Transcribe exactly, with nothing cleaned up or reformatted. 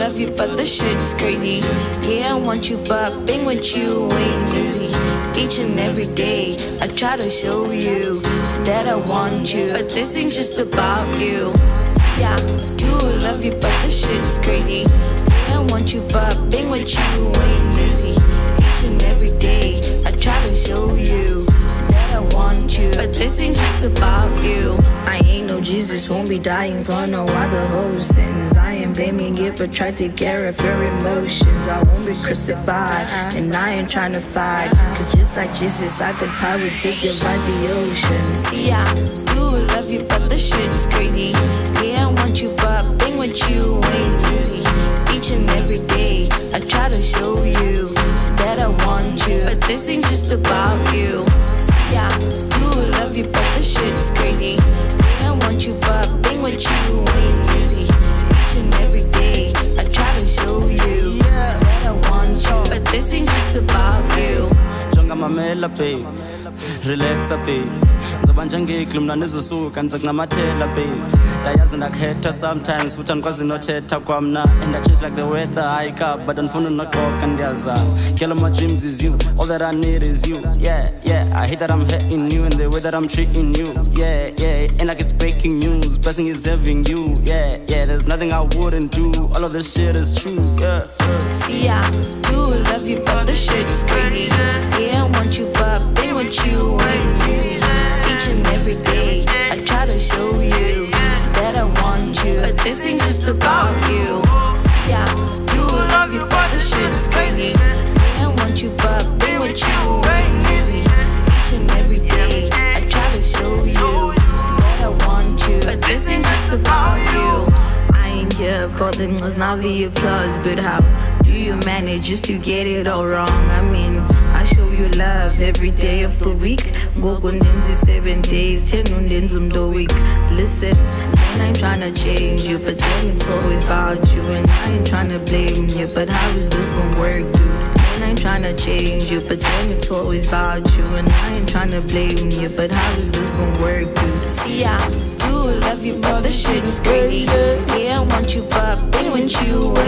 love you, but the shit's crazy. Yeah, I want you, but being with you ain't easy. Each and every day, I try to show you that I want you, but this ain't just about you. Yeah, I do love you, but the shit's crazy. Yeah, I want you, but being with you ain't easy. Each and every day, I try to show you that I want you, but this ain't just about you. I ain't no Jesus, won't be dying for no other whole sins. I ain't blaming it, but try to care of your emotions. I won't be crucified, and I ain't trying to fight, cause just like Jesus, I got power to divide the ocean. See, I do love you, but the shit's crazy. Yeah, I want you, but being with you ain't easy. Each and every day, I try to show you that I want you, but this ain't just about you. See, I do love you, but the shit's crazy. Yeah, I want you, but being with you ain't easy. Each and every day, I try to show you that I want you, but this ain't just about you. UManamathela, babe, relaxa, babe. Nzabanja ngiklu mna nizosuka nzakunamathela, babe. Yayazi ndakhetha sometimes futhi andikwazi nothetha kwamna, and I change like the weather, I up, but andifuna noxoka ndiyazana. Girl, my dreams is you, all that I need is you. Yeah, yeah, I hate that I'm hurting you and the way that I'm treating you. Yeah, yeah, and like it's breaking news, blessing is having you. Yeah, yeah, there's nothing I wouldn't do, all of this shit is true. Yeah, yeah. See, I do love you, but the shit's crazy. Yeah, I want you, but being with you ain't easy. Each and every day, I try to show you that I want you, but this ain't just about you. See, I do love you, but the shit's crazy. Yeah, I want you, but being with you ain't easy. Each and every day, I try to show you that I want you, but this ain't just about you. I ain't here for the news, now the applause, but how do you manage just to get it all wrong? I mean, I show you love every day of the week. Go kundenzi seven days, ten undenzum the week. Listen, I ain't tryna change you, but then it's always about you. And I ain't tryna blame you, but how is this gonna work, dude? And I ain't tryna change you, but then it's always about you. And I ain't tryna blame you, but how is this gonna work, dude? See, I do love you, but the shit's crazy. Yeah, I want you, but being with you